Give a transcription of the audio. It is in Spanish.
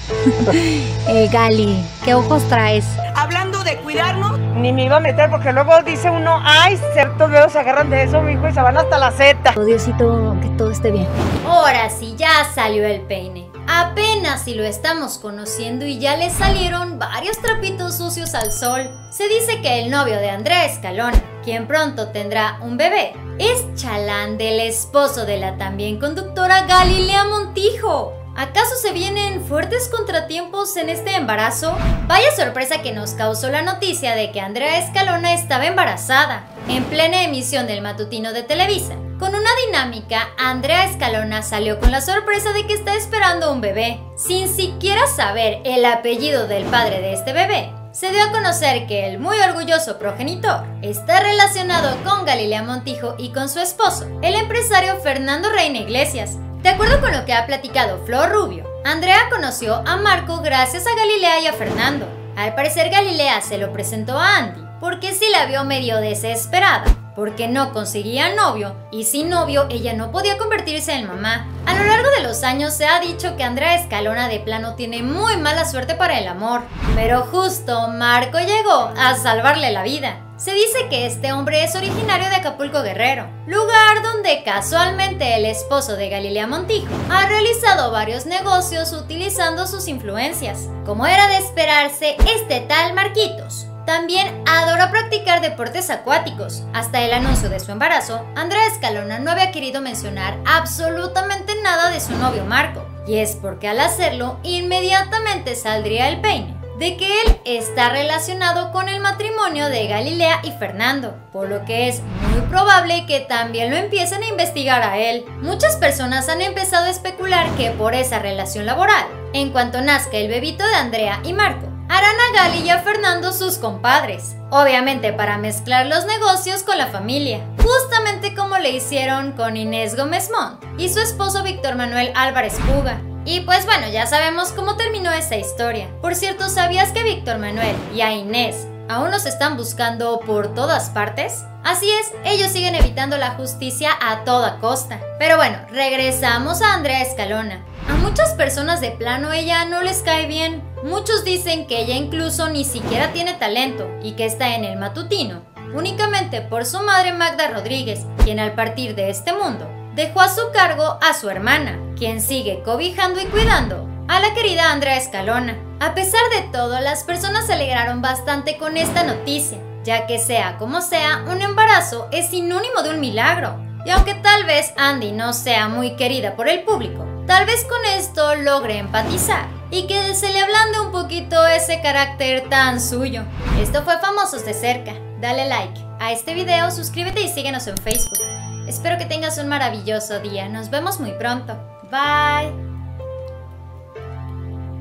Gali, ¿qué ojos traes? Hablando de cuidarnos. Ni me iba a meter porque luego dice uno, ay, ciertos dedos se agarran de eso, mijo, y se van hasta la Z. Oh, Diosito, que todo esté bien. Ahora sí, ya salió el peine. Apenas si lo estamos conociendo y ya le salieron varios trapitos sucios al sol. Se dice que el novio de Andrea Escalona, quien pronto tendrá un bebé, es chalán del esposo de la también conductora Galilea Montijo. ¿Acaso se vienen fuertes contratiempos en este embarazo? Vaya sorpresa que nos causó la noticia de que Andrea Escalona estaba embarazada. En plena emisión del matutino de Televisa, con una dinámica, Andrea Escalona salió con la sorpresa de que está esperando un bebé. Sin siquiera saber el apellido del padre de este bebé, se dio a conocer que el muy orgulloso progenitor está relacionado con Galilea Montijo y con su esposo, el empresario Fernando Reina Iglesias. De acuerdo con lo que ha platicado Flor Rubio, Andrea conoció a Marco gracias a Galilea y a Fernando. Al parecer Galilea se lo presentó a Andy porque sí la vio medio desesperada, porque no conseguía novio y sin novio ella no podía convertirse en mamá. A lo largo de los años se ha dicho que Andrea Escalona de plano tiene muy mala suerte para el amor, pero justo Marco llegó a salvarle la vida. Se dice que este hombre es originario de Acapulco, Guerrero, lugar donde casualmente el esposo de Galilea Montijo ha realizado varios negocios utilizando sus influencias. Como era de esperarse, este tal Marquitos también adora practicar deportes acuáticos. Hasta el anuncio de su embarazo, Andrea Escalona no había querido mencionar absolutamente nada de su novio Marco, y es porque al hacerlo inmediatamente saldría el peine de que él está relacionado con el matrimonio de Galilea y Fernando, por lo que es muy probable que también lo empiecen a investigar a él. Muchas personas han empezado a especular que por esa relación laboral, en cuanto nazca el bebito de Andrea y Marco, harán a Gali y a Fernando sus compadres, obviamente para mezclar los negocios con la familia, justamente como le hicieron con Inés Gómez Montt y su esposo Víctor Manuel Álvarez Puga. Y pues bueno, ya sabemos cómo terminó esa historia. Por cierto, ¿sabías que Víctor Manuel y a Inés aún los están buscando por todas partes? Así es, ellos siguen evitando la justicia a toda costa. Pero bueno, regresamos a Andrea Escalona. A muchas personas de plano ella no les cae bien. Muchos dicen que ella incluso ni siquiera tiene talento y que está en el matutino únicamente por su madre Magda Rodríguez, quien al partir de este mundo dejó a su cargo a su hermana, quien sigue cobijando y cuidando a la querida Andrea Escalona. A pesar de todo, las personas se alegraron bastante con esta noticia, ya que sea como sea, un embarazo es sinónimo de un milagro. Y aunque tal vez Andy no sea muy querida por el público, tal vez con esto logre empatizar y que se le ablande un poquito ese carácter tan suyo. Esto fue Famosos de Cerca. Dale like a este video, suscríbete y síguenos en Facebook. Espero que tengas un maravilloso día. Nos vemos muy pronto. Bye.